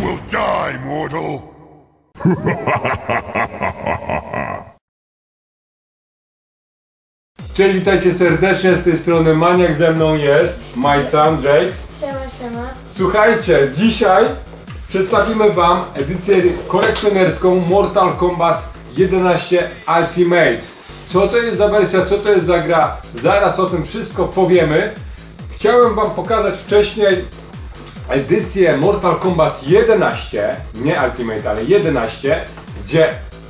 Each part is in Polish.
will die, mortal! Cześć, witajcie serdecznie, z tej strony Maniak, ze mną jest my son Jakes. Siema. Słuchajcie, dzisiaj przedstawimy wam edycję kolekcjonerską Mortal Kombat 11 Ultimate. Co to jest za wersja, co to jest za gra, zaraz o tym wszystko powiemy. Chciałem wam pokazać wcześniej edycję Mortal Kombat 11, nie Ultimate, ale 11, gdzie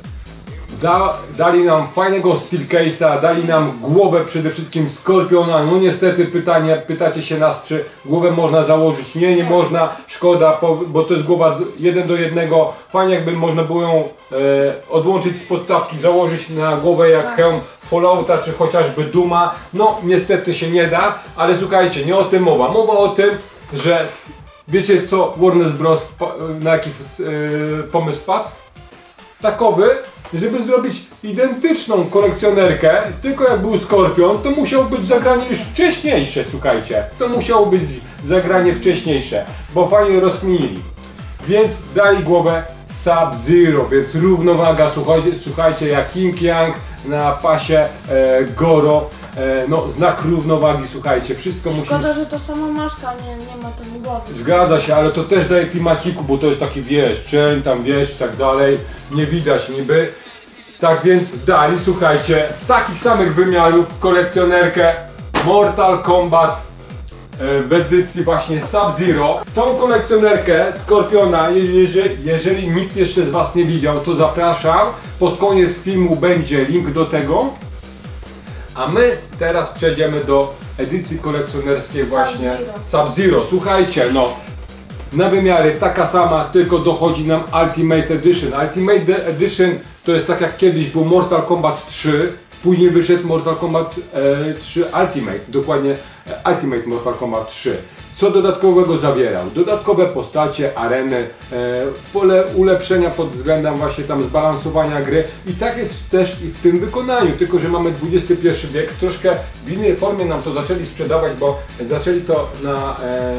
dali nam fajnego steel case'a, dali nam głowę przede wszystkim Skorpiona. No niestety pytacie się nas, czy głowę można założyć. Nie można, szkoda, bo to jest głowa 1 do 1. Fajnie jakby można było ją odłączyć z podstawki, założyć na głowę jak hełm Fallouta, czy chociażby Duma. No niestety się nie da, ale słuchajcie, nie o tym mowa. Mowa o tym, że wiecie co Warner Bros. Na jaki pomysł padł? Takowy, żeby zrobić identyczną kolekcjonerkę, tylko jak był Skorpion, to musiało być zagranie już wcześniejsze, słuchajcie. To musiało być zagranie wcześniejsze, bo fajnie rozkminili. Więc dali głowę Sub-Zero, więc równowaga, słuchajcie, jak Yin-Yang na pasie Goro. No, znak równowagi, słuchajcie, wszystko musi... Szkoda, że to sama maszka, nie ma tam głowy. Zgadza się, ale to też daje klimaciku, bo to jest taki, wiesz, czeń, tam wiesz i tak dalej, nie widać niby. Tak więc dali, słuchajcie, takich samych wymiarów kolekcjonerkę Mortal Kombat w edycji właśnie Sub-Zero. Tą kolekcjonerkę Skorpiona, jeżeli nikt jeszcze z was nie widział, to zapraszam. Pod koniec filmu będzie link do tego. A my teraz przejdziemy do edycji kolekcjonerskiej właśnie Sub-Zero. Słuchajcie, no na wymiary taka sama, tylko dochodzi nam Ultimate Edition. Ultimate Edition to jest tak jak kiedyś był Mortal Kombat 3, później wyszedł Mortal Kombat 3 Ultimate, dokładnie Ultimate Mortal Kombat 3. Co dodatkowego zawierał? Dodatkowe postacie, areny, pole ulepszenia pod względem właśnie tam zbalansowania gry i tak jest też i w tym wykonaniu, tylko że mamy XXI wiek, troszkę w innej formie nam to zaczęli sprzedawać, bo zaczęli to na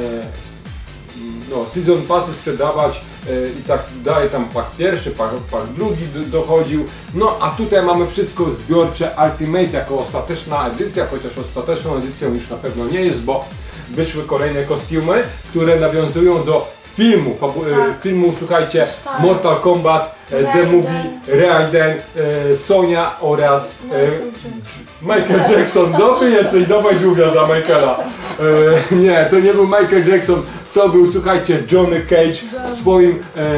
Season Passy sprzedawać i tak dalej, tam pak pierwszy, pak drugi dochodził. No a tutaj mamy wszystko zbiorcze Ultimate jako ostateczna edycja, chociaż ostateczną edycją już na pewno nie jest, bo wyszły kolejne kostiumy, które nawiązują do filmu, słuchajcie, Mortal Kombat, The Movie, Raiden, Sonya oraz Michael Jackson. Dobry jesteś, dawaj żółwia za Michaela. Nie, to nie był Michael Jackson, to był, słuchajcie, Johnny Cage w swoim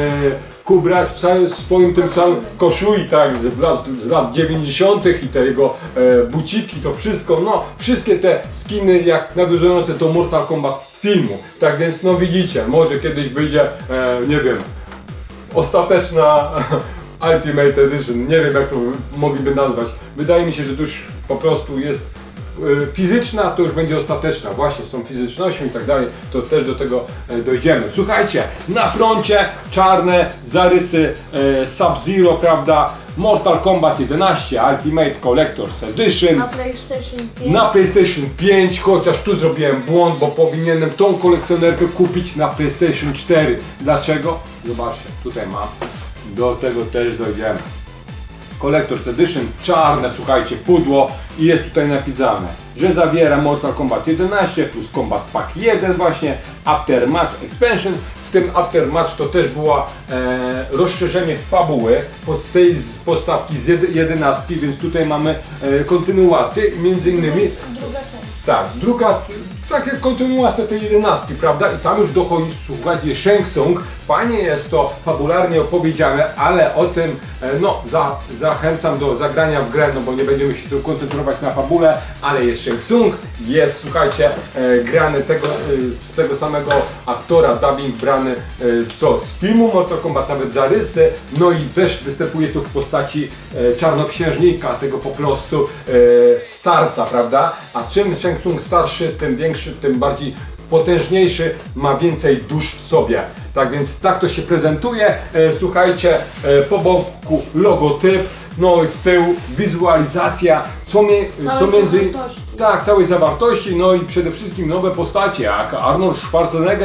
w swoim tym samym koszuli, tak, z lat 90. i te jego buciki, to wszystko, no, wszystkie te skiny jak nawiązujące do Mortal Kombat filmu. Tak więc, no widzicie, może kiedyś wyjdzie, nie wiem, ostateczna Ultimate Edition, nie wiem jak to mogliby nazwać. Wydaje mi się, że to już po prostu jest fizyczna, to już będzie ostateczna, właśnie z tą fizycznością i tak dalej, to też do tego dojdziemy. Słuchajcie, na froncie czarne zarysy Sub-Zero, prawda, Mortal Kombat 11 Ultimate Collector's Edition na PlayStation 5, chociaż tu zrobiłem błąd, bo powinienem tą kolekcjonerkę kupić na PlayStation 4. Dlaczego? Zobaczcie, tutaj mam, do tego też dojdziemy. Collector's Edition, czarne, słuchajcie, pudło i jest tutaj napisane, że zawiera Mortal Kombat 11 plus Combat Pack 1 właśnie, Aftermatch Expansion. W tym Aftermatch to też było rozszerzenie fabuły z tej podstawki z 11, więc tutaj mamy kontynuację, między innymi druga część. tak, taka kontynuacja tej 11, prawda? I tam już dochodzi, słuchajcie, Shang Tsung. Fajnie jest to fabularnie opowiedziane, ale o tym, no, zachęcam do zagrania w grę, no bo nie będziemy się tu koncentrować na fabule, ale jest Shang Tsung, jest, słuchajcie, grany z tego samego aktora, dubbing brany, co z filmu Mortal Kombat, nawet zarysy, no i też występuje tu w postaci czarnoksiężnika, tego po prostu starca, prawda? A czym Shang Tsung starszy, tym większy, tym bardziej potężniejszy, ma więcej dusz w sobie. Tak więc tak to się prezentuje. Słuchajcie, po boku logotyp, no i z tyłu wizualizacja, co między... Tak, całej zawartości, no i przede wszystkim nowe postacie, jak Arnold Schwarzenegger w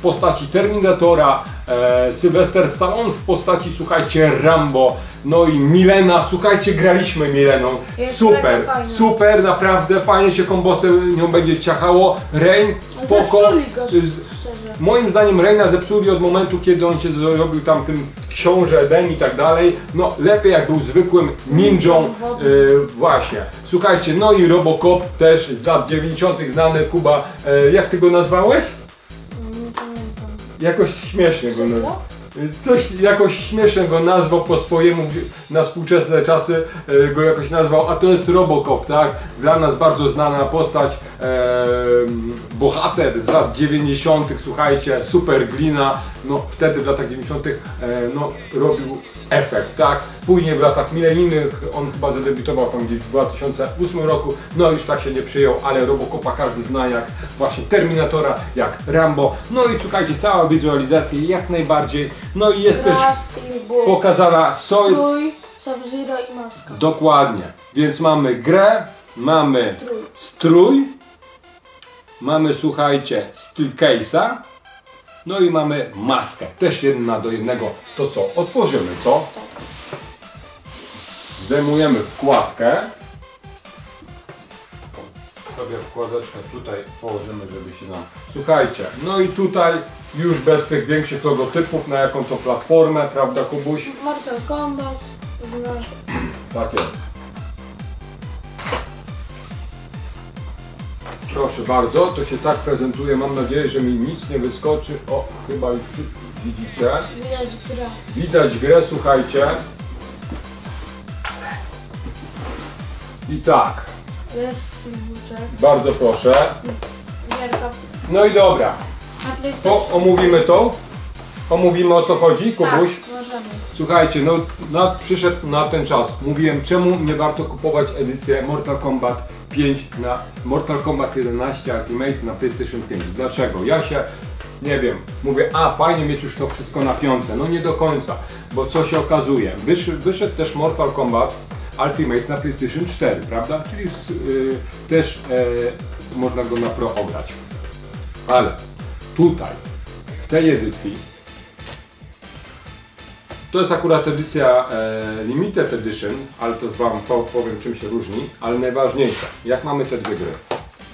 postaci Terminatora, Sylvester Stallone w postaci, słuchajcie, Rambo, no i Milena, słuchajcie, graliśmy Mileną, Jest super, mega fajna. super, naprawdę fajnie się kombosem nią będzie ciachało, Rain, spoko. Zepsuli go, szczerze. Moim zdaniem Raina zepsuli od momentu, kiedy on się zrobił tam tym książę Eden i tak dalej. No lepiej jak był zwykłym ninją, właśnie. Słuchajcie, no i Robocop też z lat 90. znany, Kuba, jak ty go nazwałeś? Nie pamiętam. Jakoś śmiesznie go nazwał. Szybko? Coś jakoś śmiesznie go nazwał po swojemu, na współczesne czasy go jakoś nazwał, a to jest Robocop, tak? Dla nas bardzo znana postać, bohater z lat 90., słuchajcie, super glina, no wtedy w latach 90. No robił efekt, tak? Później w latach milenijnych on chyba zadebiutował tam gdzieś w 2008 roku, no już tak się nie przyjął, ale Robocopa każdy zna jak właśnie Terminatora, jak Rambo, no i słuchajcie, cała wizualizacja jak najbardziej, no i jest też Rust i ból. pokazana Strój, Sub-Zero i maska. dokładnie, więc mamy grę, mamy Strój. strój, mamy, słuchajcie, steel case'a, no i mamy maskę, też jedna do jednego. To co? Otworzymy, co? Zdejmujemy wkładkę. Sobie wkładeczkę tutaj położymy, żeby się nam... Słuchajcie, no i tutaj już bez tych większych logotypów, na jaką to platformę, prawda, Kubuś? Mortal Kombat. Znasz. Tak jest. Proszę bardzo, to się tak prezentuje. Mam nadzieję, że mi nic nie wyskoczy. O, chyba już widzicie. Widać grę. Widać grę, słuchajcie. I tak, Jest buczek. bardzo proszę. Gierka. No i dobra, A PlayStation. to omówimy to. Omówimy, o co chodzi, Kubuś. Tak, możemy. Słuchajcie, no przyszedł na ten czas. Mówiłem, czemu nie warto kupować edycję Mortal Kombat 5 na Mortal Kombat 11 Ultimate na PlayStation 5. Dlaczego? Ja się, nie wiem, mówię, fajnie mieć już to wszystko na piątce. No nie do końca, bo co się okazuje? Wyszedł też Mortal Kombat Ultimate na PlayStation 4, prawda? Czyli też można go na Pro ograć. Ale tutaj, w tej edycji, to jest akurat edycja Limited Edition, ale to Wam powiem, czym się różni, ale najważniejsze, jak mamy te dwie gry.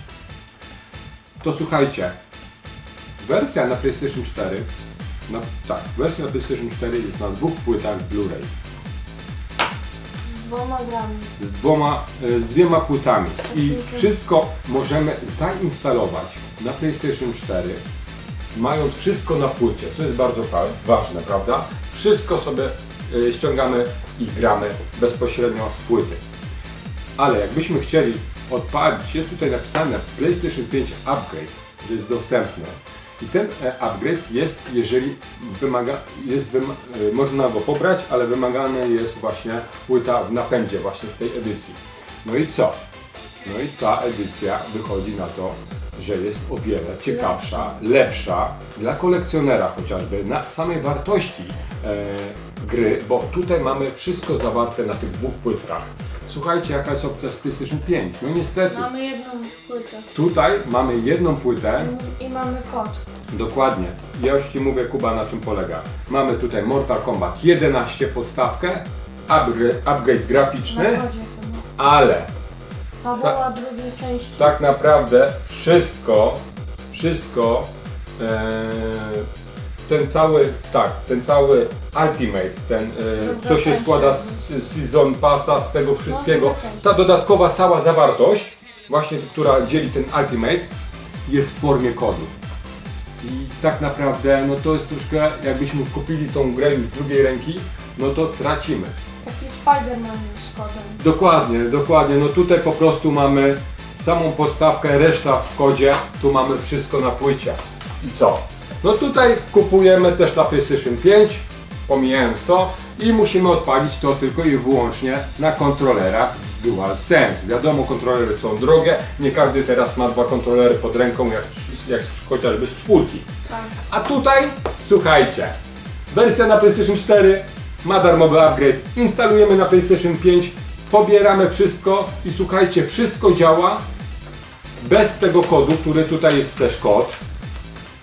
To słuchajcie, wersja na PlayStation 4, wersja na PlayStation 4 jest na dwóch płytach Blu-ray. Z 2 grami. Z dwiema płytami i wszystko możemy zainstalować na PlayStation 4, mając wszystko na płycie, co jest bardzo ważne, prawda? Wszystko sobie ściągamy i gramy bezpośrednio z płyty. Ale jakbyśmy chcieli odpalić, jest tutaj napisane PlayStation 5 Upgrade, że jest dostępny. I ten upgrade jest, jeżeli można go pobrać, ale wymagana jest właśnie płyta w napędzie właśnie z tej edycji. No i co? No i ta edycja wychodzi na to, że jest o wiele ciekawsza, lepsza dla kolekcjonera chociażby, na samej wartości gry, bo tutaj mamy wszystko zawarte na tych dwóch płytkach. Słuchajcie, jaka jest opcja z PlayStation 5? No niestety. Mamy jedną płytę. Tutaj mamy jedną płytę. I mamy kod. Dokładnie. Ja już Ci mówię, Kuba, na czym polega. Mamy tutaj Mortal Kombat 11 podstawkę, upgrade graficzny, Na kodzie chyba. ale Fabuła drugiej części. tak naprawdę wszystko ten cały Ultimate, co się składa z Season Passa, z tego wszystkiego, ta dodatkowa cała zawartość, właśnie która dzieli ten Ultimate, jest w formie kodu. I tak naprawdę, no to jest troszkę, jakbyśmy kupili tą grę już z drugiej ręki, no to tracimy. Taki Spider-Man z kodem. Dokładnie, no tutaj po prostu mamy samą podstawkę, reszta w kodzie, tu mamy wszystko na płycie. I co? No tutaj kupujemy też na PlayStation 5, pomijając to, i musimy odpalić to tylko i wyłącznie na kontrolerach DualSense. Wiadomo, kontrolery są drogie, nie każdy teraz ma dwa kontrolery pod ręką, jak chociażby z czwórki. Tak. A tutaj, słuchajcie, wersja na PlayStation 4 ma darmowy upgrade, instalujemy na PlayStation 5, pobieramy wszystko i słuchajcie, wszystko działa bez tego kodu, który tutaj jest też kod.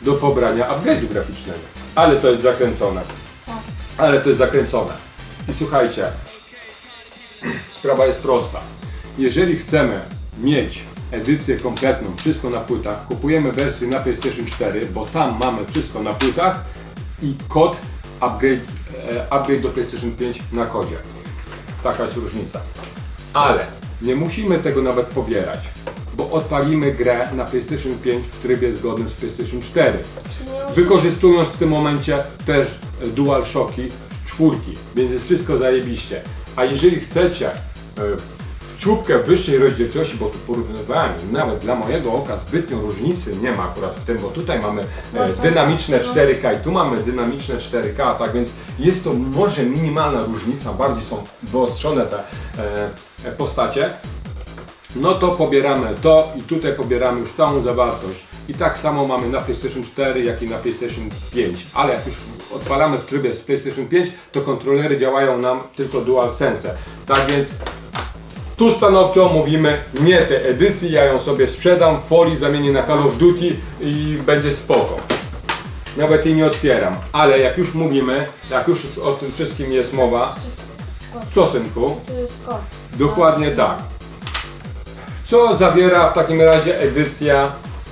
do pobrania upgrade'u graficznego. Ale to jest zakręcone. Ale to jest zakręcone. I słuchajcie, sprawa jest prosta. Jeżeli chcemy mieć edycję kompletną, wszystko na płytach, kupujemy wersję na PlayStation 4, bo tam mamy wszystko na płytach i kod upgrade do PlayStation 5 na kodzie. Taka jest różnica. Ale nie musimy tego nawet pobierać, bo odpalimy grę na PlayStation 5 w trybie zgodnym z PlayStation 4. Wykorzystując w tym momencie też DualShocki 4, więc jest wszystko zajebiście. A jeżeli chcecie czubkę wyższej rozdzielczości, bo tu porównywałem, nawet dla mojego oka zbytnio różnicy nie ma akurat w tym, bo tutaj mamy dynamiczne 4K i tu mamy dynamiczne 4K, tak więc jest to może minimalna różnica, bardziej są wyostrzone te postacie. No to pobieramy to i tutaj pobieramy już całą zawartość. I tak samo mamy na PlayStation 4, jak i na PlayStation 5. Ale jak już odpalamy w trybie z PlayStation 5, to kontrolery działają nam tylko DualSense. Tak więc tu stanowczo mówimy nie tej edycji, ja ją sobie sprzedam, folii zamienię na Call of Duty i będzie spoko. Nawet jej nie otwieram. Ale jak już mówimy, jak już o tym wszystkim jest mowa, co synku? To jest kod. Dokładnie tak. Co zawiera w takim razie edycja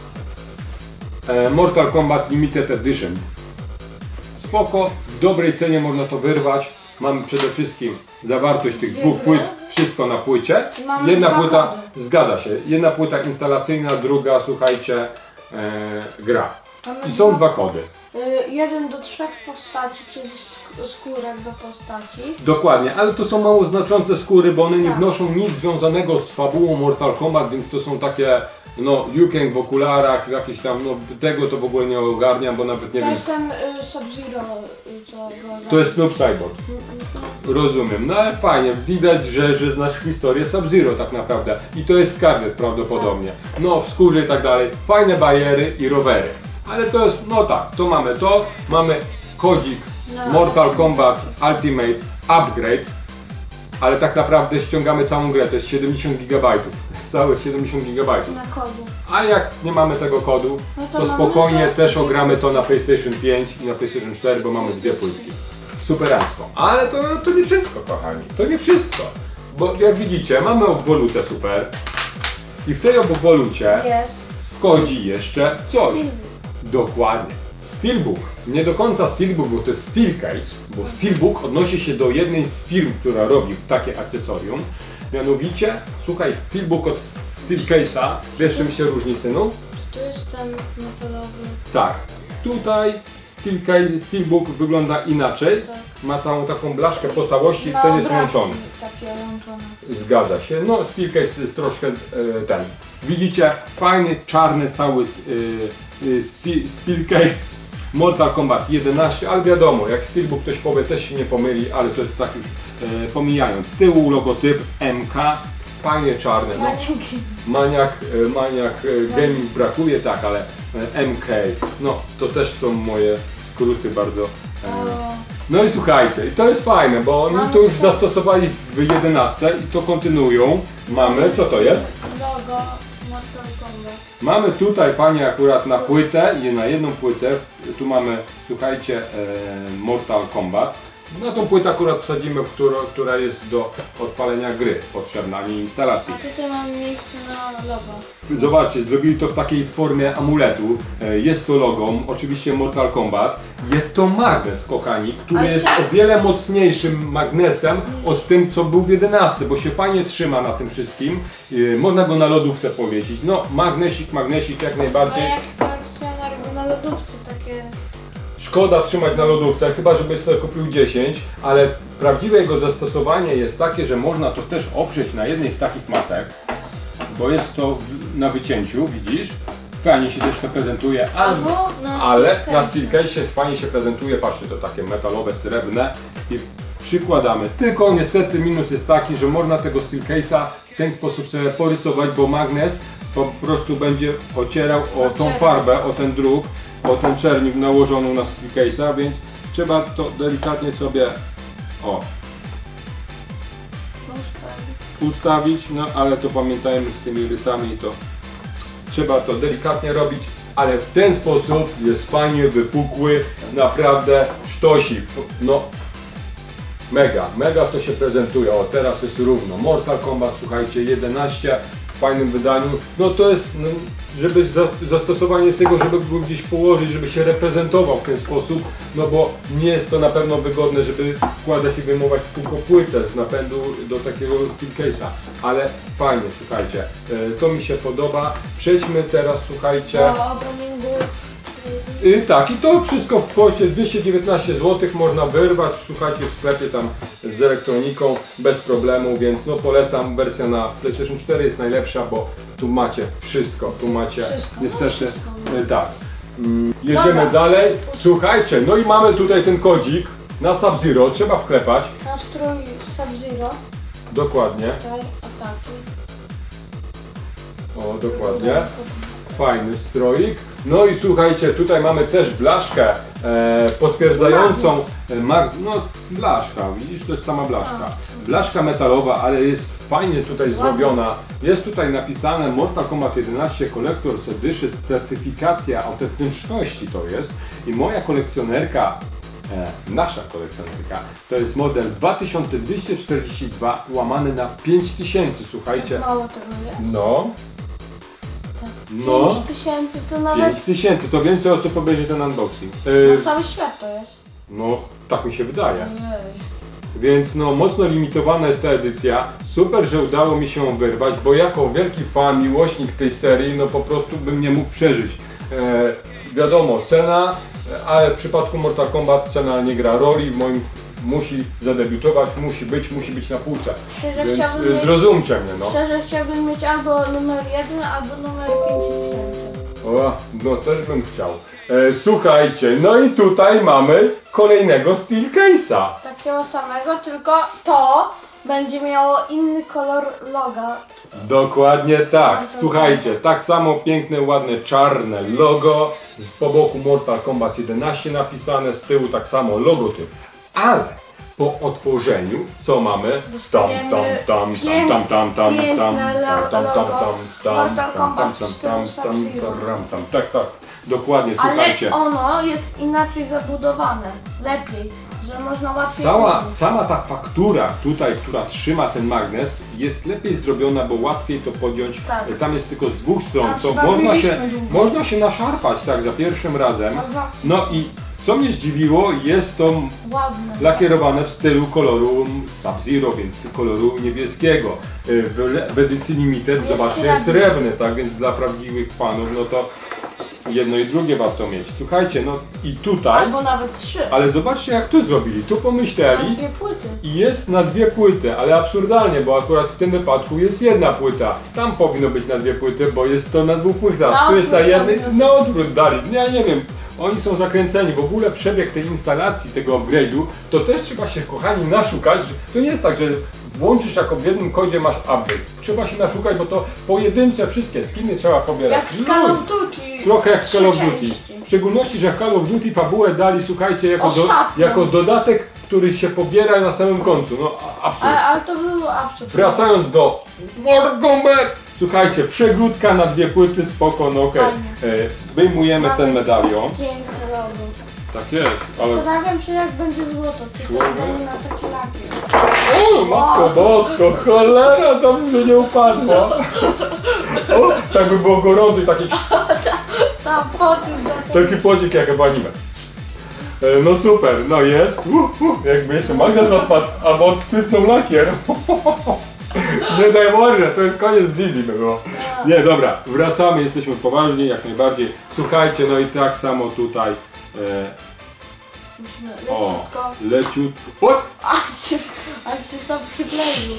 Mortal Kombat Limited Edition? Spoko, w dobrej cenie można to wyrwać. Mamy przede wszystkim zawartość tych dwóch płyt, wszystko na płycie. Jedna płyta, zgadza się, jedna płyta instalacyjna, druga, słuchajcie, gra. I są dwa kody. 1 do 3 postaci, czyli skórek do postaci. Dokładnie, ale to są mało znaczące skóry, bo one nie wnoszą nic związanego z fabułą Mortal Kombat, więc to są takie, no, Liu Kang w okularach, jakieś tam, no, tego to w ogóle nie ogarniam, bo nawet nie To wiem. jest ten Sub-Zero, co go To jest Noob Saibot. Rozumiem, no ale fajnie, widać, że znasz historię Sub-Zero tak naprawdę. I to jest Scarlet prawdopodobnie. No, w skórze i tak dalej. Fajne bajery i rowery. Ale to jest, no tak, to mamy kodzik Mortal Kombat Ultimate Upgrade, ale tak naprawdę ściągamy całą grę, to jest 70 GB, to jest całe 70 GB. na kodu. A jak nie mamy tego kodu, No to to spokojnie mamy też ogramy to na PlayStation 5 i na PlayStation 4, bo mamy dwie płytki. Superancko. Ale to nie wszystko, kochani, to nie wszystko. Bo jak widzicie, mamy obwolutę super i w tej obwolucie Jest. wchodzi jeszcze coś. Steelbook. Dokładnie. Steelbook. Nie do końca Steelbook, bo to jest Steelcase, bo Steelbook odnosi się do jednej z firm, która robi takie akcesorium. Mianowicie, słuchaj, Steelbook od Steelcase'a, wiesz czym się różni, synu? To jest ten metalowy. Tak. Tutaj Steelbook wygląda inaczej. Tak. Ma całą taką blaszkę po całości, ten jest obrazki łączony. takie łączone. Zgadza się. No, Steelcase jest troszkę ten. Widzicie, fajny, czarny cały Steelcase Mortal Kombat 11, ale wiadomo, jak Steelbook ktoś powie, też się nie pomyli, ale to jest tak już pomijając. Z tyłu logotyp MK, fajnie czarny. No, maniak gaming brakuje, tak, ale MK, no to też są moje skróty bardzo. No i słuchajcie, i to jest fajne, bo oni to już zastosowali w 11 i to kontynuują. Mamy, co to jest? Logo Mortal Kombat. Mamy tutaj, panie, akurat na płytę, na jedną płytę, tu mamy, słuchajcie, Mortal Kombat. Na tą płytę akurat wsadzimy, która jest do odpalenia gry potrzebna, a nie instalacji. A tutaj mamy miejsce na logo. Zobaczcie, zrobili to w takiej formie amuletu. Jest to logo, oczywiście Mortal Kombat. Jest to magnes, kochani, który jest o wiele mocniejszym magnesem od tym, co był w 11, bo się fajnie trzyma na tym wszystkim. Można go na lodówce powiesić. No, magnesik jak A najbardziej. jak kolekcjoner na lodówce takie... Szkoda trzymać na lodówce, chyba żebyś sobie kupił 10, ale prawdziwe jego zastosowanie jest takie, że można to też oprzeć na jednej z takich masek, bo jest to na wycięciu, widzisz? Fajnie się też to prezentuje, ale na Steelcase fajnie się prezentuje, patrzcie, to takie metalowe, srebrne i przykładamy. Tylko niestety minus jest taki, że można tego Steelcase'a w ten sposób sobie porysować, bo magnes po prostu będzie ocierał o tą farbę, o ten druk, o ten czernik nałożoną na Steelcase'a, więc trzeba to delikatnie sobie ustawić, no ale to pamiętajmy z tymi rysami, to trzeba to delikatnie robić, ale w ten sposób jest fajnie wypukły, naprawdę sztosik. No, mega to się prezentuje. O, teraz jest równo. Mortal Kombat, słuchajcie, 11 w fajnym wydaniu. No to jest, no, żeby zastosowanie jest jego, żeby go gdzieś położyć, żeby się reprezentował w ten sposób, no bo nie jest to na pewno wygodne, żeby wkładać i wyjmować tylko płytę z napędu do takiego steel case'a, ale fajnie, słuchajcie, to mi się podoba. Przejdźmy teraz, słuchajcie. Tak, i to wszystko w kwocie 219 zł można wyrwać, słuchajcie, w sklepie tam z elektroniką bez problemu, więc no polecam, wersja na PlayStation 4 jest najlepsza, bo tu macie wszystko, tu macie niestety, tak. Jedziemy dalej, słuchajcie, no i mamy tutaj ten kodzik na Sub-Zero, trzeba wklepać. Na strój Sub-Zero. Dokładnie. Tutaj ataki. O, dokładnie. Fajny stroik. No i słuchajcie, tutaj mamy też blaszkę potwierdzającą, no blaszka, widzisz, to jest sama blaszka. Blaszka metalowa, ale jest fajnie tutaj zrobiona. Jest tutaj napisane Mortal Kombat 11 Collector's Edition, certyfikacja autentyczności to jest. I moja kolekcjonerka, nasza kolekcjonerka, to jest model 2242 łamany na 5000, słuchajcie. Mało tego jest. No. No. 5000 to nawet... 5000, to więcej osób obejrzy ten unboxing. Na cały świat to jest. No, tak mi się wydaje. Ojej. Więc no, mocno limitowana jest ta edycja. Super, że udało mi się ją wyrwać, bo jako wielki fan, miłośnik tej serii, no po prostu bym nie mógł przeżyć. Wiadomo, cena, ale w przypadku Mortal Kombat cena nie gra roli. W moim musi zadebiutować, musi być na półce. Szczerze Więc chciałbym mieć, zrozumcie mnie, no. Szczerze chciałbym mieć albo numer 1, albo numer 5000. O, no też bym chciał. Słuchajcie, no i tutaj mamy kolejnego steel case'a. Takiego samego, tylko to będzie miało inny kolor loga. Dokładnie tak. Słuchajcie, tak samo piękne, ładne, czarne logo. Po boku Mortal Kombat 11 napisane, z tyłu tak samo logotyp. Ale po otworzeniu, co mamy? Tak, dokładnie, słuchajcie. Ale ono jest inaczej zabudowane, lepiej, że można łatwiej... Sama ta faktura tutaj, która trzyma ten magnes, jest lepiej zrobiona, bo łatwiej to podjąć. Tak. Tam jest tylko z dwóch stron, Tam co chyba można się naszarpać tak za pierwszym razem. No i co mnie zdziwiło, jest to ładne. lakierowane w stylu koloru Sub-Zero, więc koloru niebieskiego. W edycji Limited, zobaczcie, jest srebrny, tak więc dla prawdziwych fanów, no to jedno i drugie warto mieć. Słuchajcie, no i tutaj... Albo nawet 3. Ale zobaczcie, jak tu zrobili. Tu pomyśleli... Na 2 płyty. I jest na 2 płyty, ale absurdalnie, bo akurat w tym wypadku jest jedna płyta. Tam powinno być na 2 płyty, bo jest to na 2 płytach. Tu jest na jednej, na odwrót dali. Ja nie wiem, oni są zakręceni. W ogóle przebieg tej instalacji, tego upgrade'u, to też trzeba się, kochani, naszukać. To nie jest tak, że włączysz jako w jednym kodzie masz upgrade. Trzeba się naszukać, bo to pojedyncze wszystkie skiny trzeba pobierać. Jak z Call of Duty. Trochę jak z Call of Duty. W szczególności, że Call of Duty fabułę dali, słuchajcie, jako dodatek, który się pobiera na samym końcu. No, absurd. Ale to było absurd. Wracając do Mortal Kombat, słuchajcie, przegródka na 2 płyty, spoko, no okej. Wyjmujemy ten medalion. Piękne logo. Tak jest, ale... Zastanawiam się, jak będzie złoto, czy to będzie na taki lakier. O, matko bosko, cholera, to by nie upadło. O, tak by było gorąco i taki płocik jak w anime. No super, no jest. Jakby jeszcze magnes odpadł, albo odprysnął lakier. Nie daj Boże, to jest koniec wizji by było. Nie, dobra, wracamy, jesteśmy poważni, jak najbardziej. Słuchajcie, no i tak samo tutaj. Musimy leciutko. Leciutko. Aż się sam przykleił.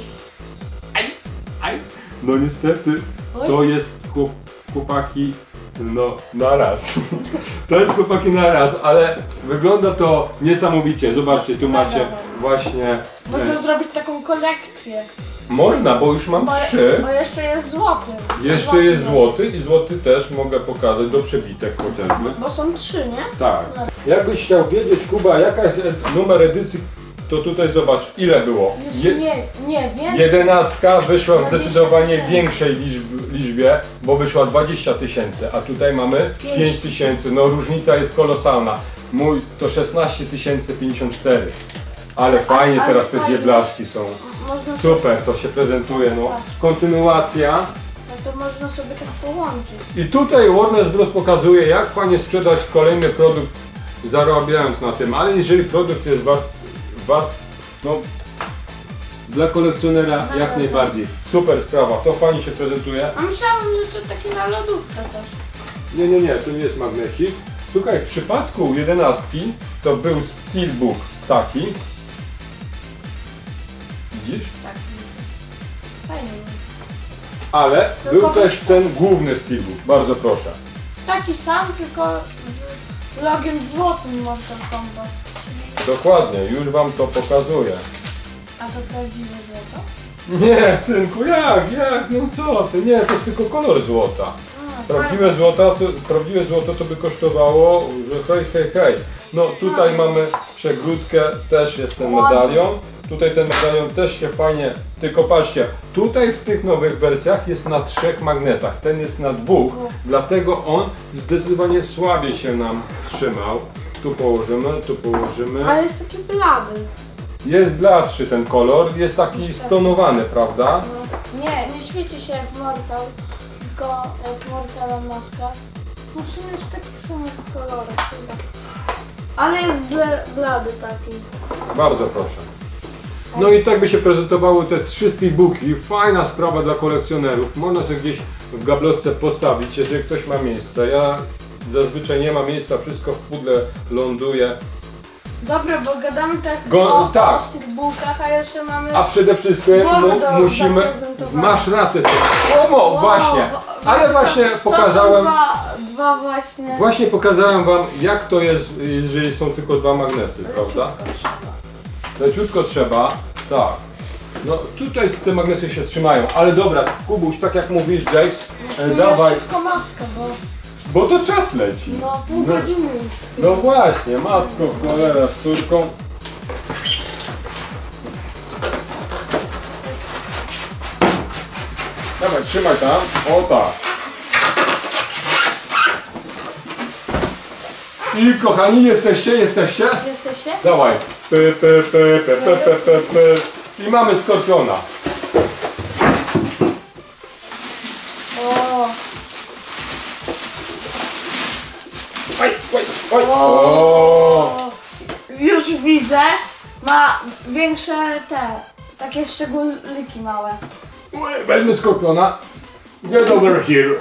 No niestety, to jest chłopaki, no naraz. To jest chłopaki naraz, ale wygląda to niesamowicie. Zobaczcie, tu macie właśnie... Można zrobić taką kolekcję. Można, bo już mam 3. Bo jeszcze jest złoty. Jeszcze jest złoty i złoty też mogę pokazać do przebitek chociażby. Bo są 3, nie? Tak. Jakbyś chciał wiedzieć, Kuba, jaka jest numer edycji to tutaj zobacz ile było. Nie wiem. 11 wyszła w 20 zdecydowanie 000. większej liczbie, bo wyszła 20 000, a tutaj mamy 5 000. No różnica jest kolosalna. Mój to 16 054. Ale fajnie ale teraz te dwie fajnie. blaszki są. Można Super, to się prezentuje. No. Kontynuacja. No to można sobie tak połączyć. I tutaj Warner Bros. Pokazuje, jak fajnie sprzedać kolejny produkt, zarabiając na tym, ale jeżeli produkt jest wart no, dla kolekcjonera No, jak no, najbardziej. Super sprawa, to fajnie się prezentuje. A myślałam, że to takie na lodówkę też. Nie, to nie jest magnesik. Słuchaj, w przypadku 11 to był steelbook taki. Widzisz? Tak. Fajnie. Ale Tylko był też ten główny steelbook, bardzo proszę. Taki sam, tylko z logiem złotym Mortal Kombat. Dokładnie, już wam to pokazuję. A to prawdziwe złoto? Nie, synku, jak? No co ty? Nie, to jest tylko kolor złota. A, Prawdziwe złoto to by kosztowało, że hej. No tutaj mamy przegródkę, też jest ten medalion. Tutaj ten medalion też się fajnie, tylko patrzcie, tutaj w tych nowych wersjach jest na 3 magnesach, ten jest na 2, dlatego on zdecydowanie słabiej się nam trzymał. Tu położymy. Ale jest taki blady. Jest bladszy ten kolor, jest taki stonowany, prawda? No, nie świeci się jak Mortal, tylko jak Mortala maska. Musimy mieć w takich samych kolorach chyba. Ale jest blady taki. Bardzo proszę. No i tak by się prezentowały te 3 steelbooki. Fajna sprawa dla kolekcjonerów. Można sobie gdzieś w gablotce postawić, jeżeli ktoś ma miejsce. Ja zazwyczaj nie ma miejsca, wszystko w pudle ląduje. Dobra, bo gadamy tak tak. o steelbookach, a jeszcze mamy... A przede wszystkim musimy... Masz rację. Wow, właśnie. Ale właśnie pokazałem... To są dwa właśnie... Właśnie pokazałem wam, jak to jest, jeżeli są tylko 2 magnesy, prawda? Leciutko trzeba, tak. No tutaj te magnesy się trzymają, ale dobra, Kubuś, tak jak mówisz, Jakes, dawaj, Szybko maskę, bo to czas leci. bo pół godziny już. No właśnie, matko, cholera z córką. Dawaj, trzymaj tam, o tak. I kochani, jesteście? Jesteście? Dawaj. I mamy skorpiona. O, Oj. O. już widzę. Ma większe takie szczególiki małe. Weźmy skorpiona. Get over here.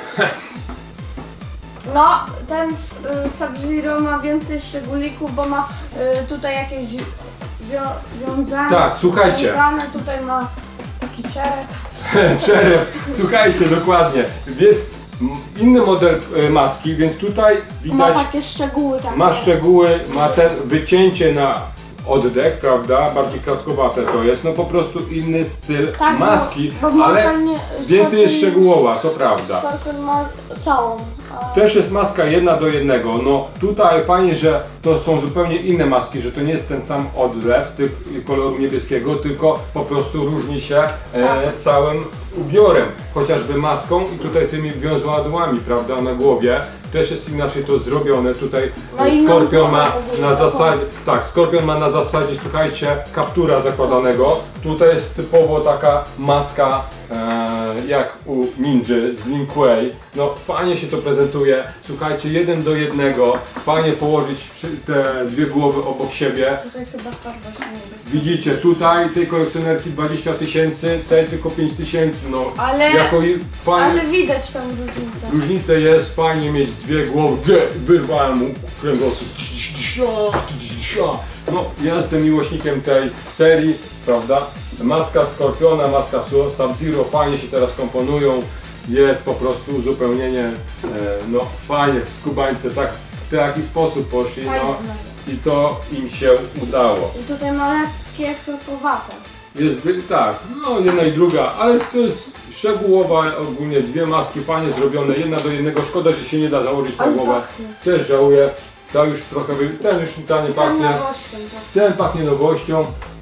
No, ten Sub-Zero ma więcej szczególików, bo ma tutaj jakieś wiązane. Tak, słuchajcie. Wiązane, tutaj ma taki czerep. Czerep. Słuchajcie, dokładnie. Jest inny model maski, więc tutaj Ma widać, takie szczegóły. Takie. ma szczegóły, ma ten wycięcie na oddech, prawda? Bardziej kratkowate to jest. No po prostu inny styl Tak, maski, bo ale więcej jest Skorpion- szczegółowa, to prawda. Skorpion ma całą. Też jest maska 1:1. No tutaj fajnie, że to są zupełnie inne maski, że to nie jest ten sam odlew koloru niebieskiego, tylko po prostu różni się całym ubiorem, chociażby maską i tutaj tymi wiązadłami, prawda, na głowie. Też jest inaczej to zrobione. Tutaj No i Skorpion ma no, na zasadzie, tak, Skorpion ma na zasadzie, słuchajcie, kaptura zakładanego. Tutaj jest typowo taka maska jak u Ninja z Lin Kuei. No fajnie się to prezentuje. Słuchajcie, 1:1. Fajnie położyć te dwie głowy obok siebie. Tutaj chyba farba się niebieska. Widzicie, tutaj tej kolekcjonerki 20 000, tej tylko 5 000. No, Ale widać tam różnicę. różnica jest, fajnie mieć dwie głowy. Wyrwałem mu kręgosłup. No, ja jestem miłośnikiem tej serii, prawda? Maska Skorpiona, maska Sub-Zero, fajnie się teraz komponują. Jest po prostu uzupełnienie, no fajnie, skubańce tak w taki sposób poszli, no i to im się udało. I tutaj ma lekkie chropowate. Jest, tak, no jedna i druga, ale to jest szczegółowa, ogólnie dwie maski fajnie zrobione, 1:1, szkoda, że się nie da założyć na Ale głowę. pachnie. Też żałuję, ta już trochę, ten już ta nie pachnie, Nowością, tak. ten pachnie nowością,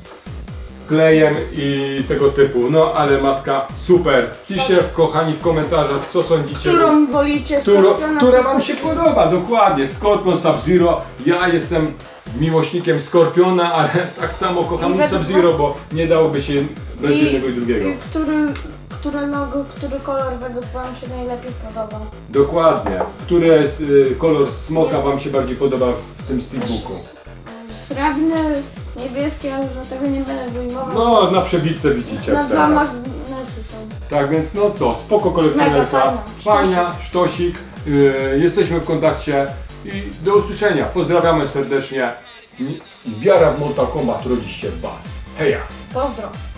klejem i tego typu. No ale maska super. Piszcie kochani w komentarzach, co sądzicie. Którą wolicie? Która wam się podoba, dokładnie. Scorpion, Sub-Zero. Ja jestem miłośnikiem Scorpiona, ale tak samo kocham i Sub-Zero, bo nie dałoby się bez jednego i drugiego. I które logo, który kolor według wam się najlepiej podoba? Dokładnie. Który kolor smoka wam się bardziej podoba w tym steelbooku? Srebrny, niebieski, ja już tego nie będę wyjmował. No, na przebitce widzicie. Na jak dwa teraz. magnesy są. Tak więc no co, spoko Mega kolekcjonerka, fajna. fajna, sztosik, jesteśmy w kontakcie i do usłyszenia. Pozdrawiamy serdecznie. Wiara w Mortal Kombat rodzi się w was. Heja! Pozdro.